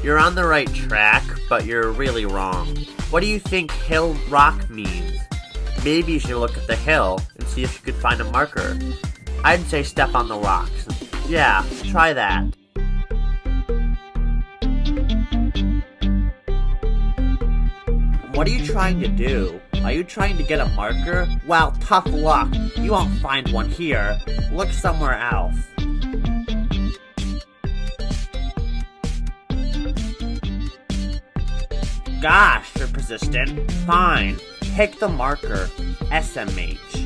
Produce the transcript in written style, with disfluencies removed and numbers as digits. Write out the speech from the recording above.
You're on the right track, but you're really wrong. What do you think hill rock means? Maybe you should look at the hill and see if you could find a marker. I'd say step on the rocks. Yeah, try that. What are you trying to do? Are you trying to get a marker? Well, tough luck. You won't find one here. Look somewhere else. Gosh, you're persistent. Fine. Pick the marker. SMH.